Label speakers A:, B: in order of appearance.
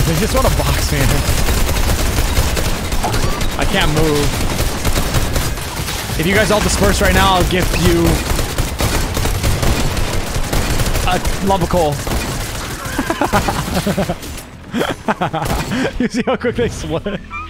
A: They just want to box me. I can't move. If you guys all disperse right now, I'll give you a lava coal. You see how quick they split?